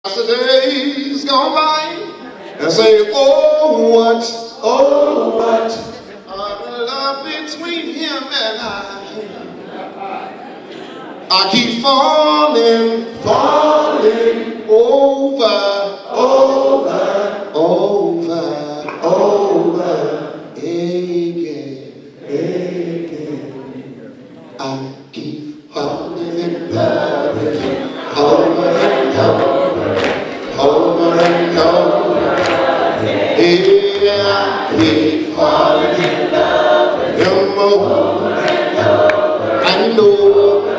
The days gone by and say, oh what a love between him and I keep falling over again. I keep falling in love with him over and over. Yeah, I keep falling in love with him over and over.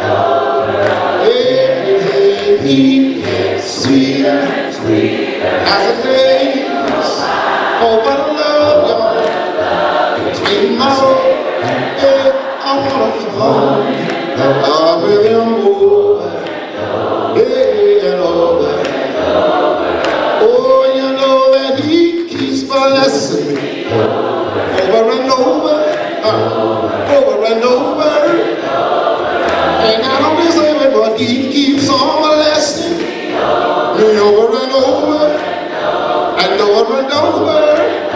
Every day he gets sweeter and sweeter as the days. Oh, what a love, y'all, between my soul and I wanna fall in love with him over and over. Oh, you know that he keeps blessing me over and over. And I don't deserve it, but he keeps on blessing me over and over and over and over.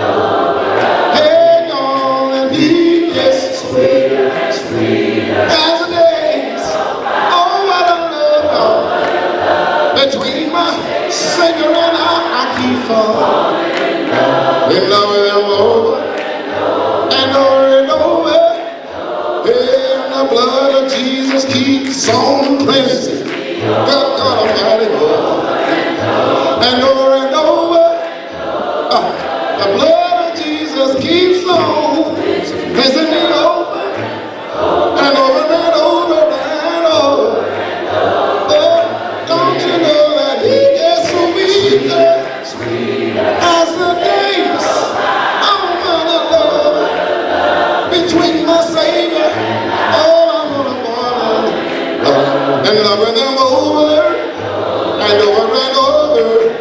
Hey, darling, he gets sweeter and sweeter as the days. Oh, what a love, between my Savior and I keep falling in love with him over and over and over. Hey, and the blood of Jesus keeps on cleansing. Good God Almighty, and over and over. The blood of Jesus keeps on cleansing me over and over and over and over. Oh, don't you know that he gets sweeter as the days? Oh, what a love between my Savior. Oh, I want to fall in love with him over and over and over.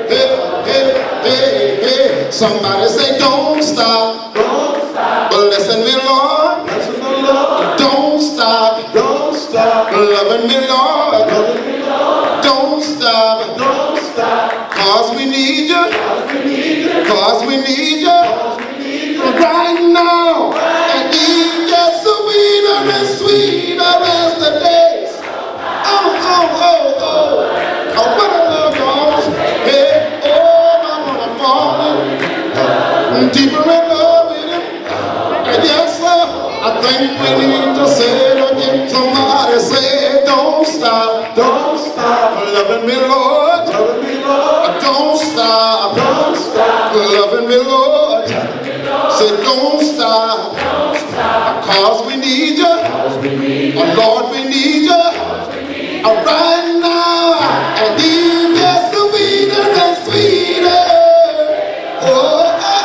Hey. Somebody say, don't stop. But listen me, Lord. Don't stop. Loving me, Lord. Don't stop. Cause we need you. Cause we need you right now. And he gets sweeter and sweeter as the days. Oh, what a love, y'all. Hey, oh, I wanna fall deeper in love with him. And yes, sir, I think we need to say it again. Somebody say, don't stop loving me, Lord. Don't stop loving me, Lord. Say, don't stop, cause we need you. Oh, Lord, we need you right now. And he gets sweeter and sweeter. Oh,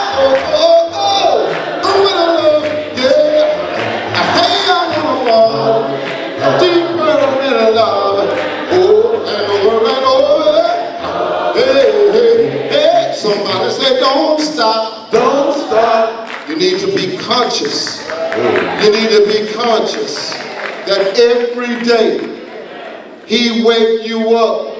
what a love, yeah. Hey, I wanna fall deeper in love. Oh, and over. Hey, somebody say, don't stop. You need to be conscious. You need to be conscious that every day he wake you up